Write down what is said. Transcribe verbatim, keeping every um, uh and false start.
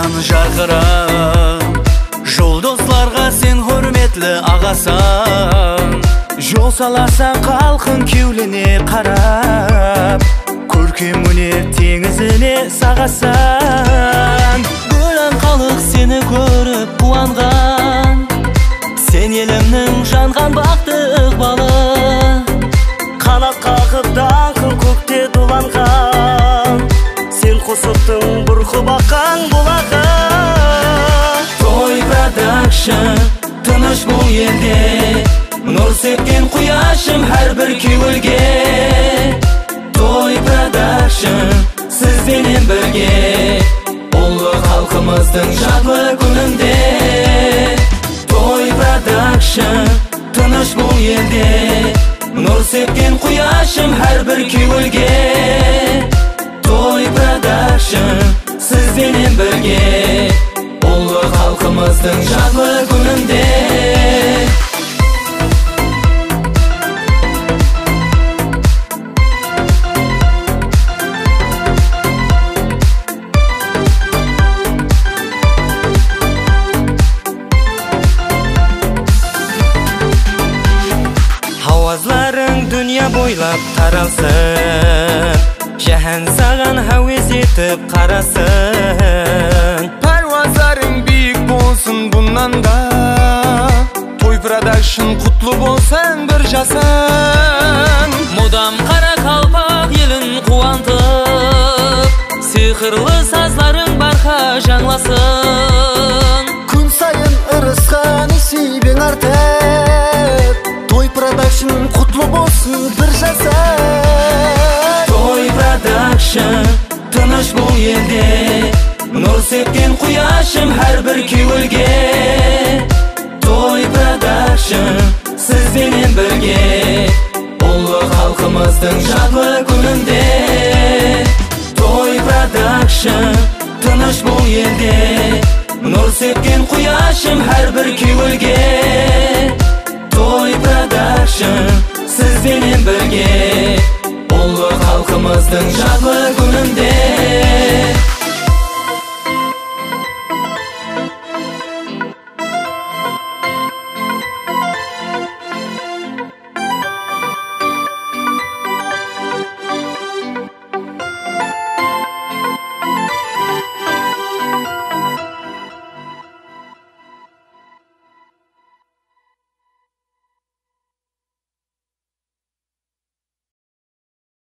жан жарқырап, жолдосларға сен хөрметлі ағасан. Жол саласаң қалқын кеуліне қарап, көркем өнер теңізіне сағасан. Бөлін халық сені көріп қуанған, сен елімнің жанған бақты ықпалы. Қанат қағып даңқын көкте дуланған, сен қосыптың бұрқы баққан бұлағы. Той продакшн, тыныш бұл елде, нұр сепкен құяшым әр бір кеуілге. Той продакшн, сізбенен бірге, ұлы халқымыздың жадлы күнінде. Той продакшн, тыныш бұл елде, нұр сепкен құяшым әр бір кеуілге. Той продакшн, сізбенен бірге, ұлы халқымыздың жадлы күнінде. Авазларың дүния бойлап таралсын, жаһан саған хәуес етіп қарасын. Парвазларың биік болсын бұннан да, той продакшн құтлы болсын бір жасын. Мудам қара қалпақ елін қуантып, сиқырлы сазларың барқа жаңласын. Күн сайын ырысқан есебең артып, той продакшн құтлы болсын бір жасын. Той продакшн, тыныш бұл елде, нұр сепкен құяшым әр бір кеуілге. Той продакшн, сізбенен бірге, ұлы халқымыздың жадлы күнінде. Той продакшн, тыныш бұл елде, нұр сепкен құяшым әр бір кеуілге. Той продакшн, сізбенен бірге, ұлы халқымыздың жадлы күнінде.